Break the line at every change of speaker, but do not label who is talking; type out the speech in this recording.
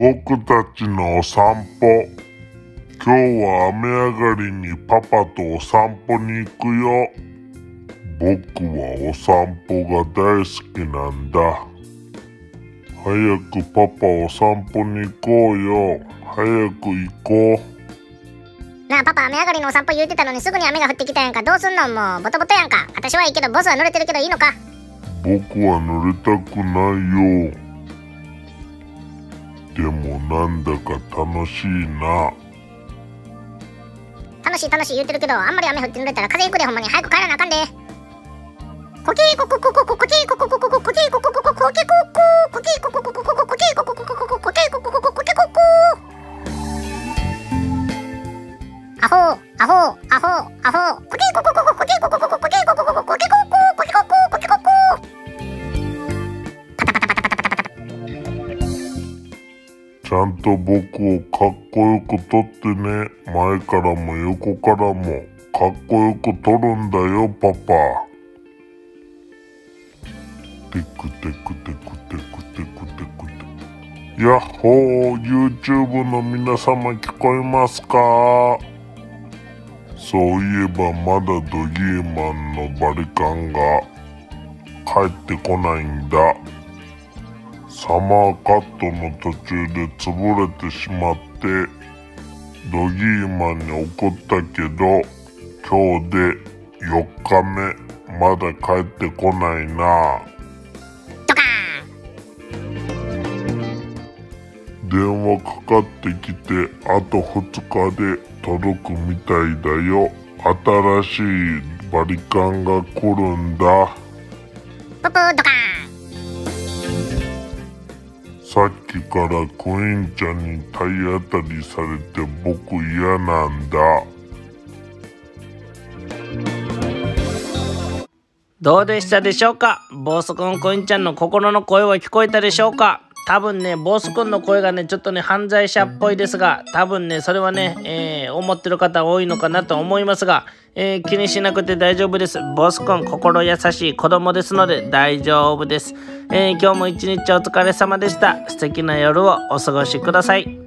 僕たちのお散歩。今日は雨上がりにパパとお散歩に行くよ。僕はお散歩が大好きなんだ。早くパパお散歩に行こうよ。早く行こう。
なあパパ、雨上がりのお散歩言うてたのにすぐに雨が降ってきたやんか。どうすんの？もうボトボトやんか。私はいいけどボスは濡れてるけどいいのか？
僕は濡れたくないよ。でもなんだか楽しいな。
楽しい楽しい言うてるけど、あんまり雨降って濡れたら風邪ひくで。ほんまに早く帰らなあかんで。コキーココココココキーココココココキーコココココキコココキーココココココキーココココココキーコココココキココ。アホーアホーアホーアホーコキーコココココキーコココココキーコココココキコココキコココキココ。
ちゃんと僕をかっこよく撮ってね。前からも横からもかっこよく撮るんだよパパ。テクテクテクテクテクテクテク。やっほー、 YouTube の皆様聞こえますか？そういえばまだドギーマンのバリカンが帰ってこないんだ。サマーカットの途中で潰れてしまってドギーマンに怒ったけど、今日で4日目、まだ帰ってこないな。
ドカ
電話かかってきてあと2日で届くみたいだよ。新しいバリカンが来るんだ。
ププードカ
さっきからクイーンちゃんに体当たりされて僕嫌なんだ。
どうでしたでしょうか？ボスくんコインちゃんの心の声は聞こえたでしょうか？多分ね、ボスくんの声がね、ちょっとね、犯罪者っぽいですが、多分ね、それはね、思ってる方多いのかなと思いますが、気にしなくて大丈夫です。ボスくん、心優しい子供ですので大丈夫です。今日も一日お疲れ様でした。素敵な夜をお過ごしください。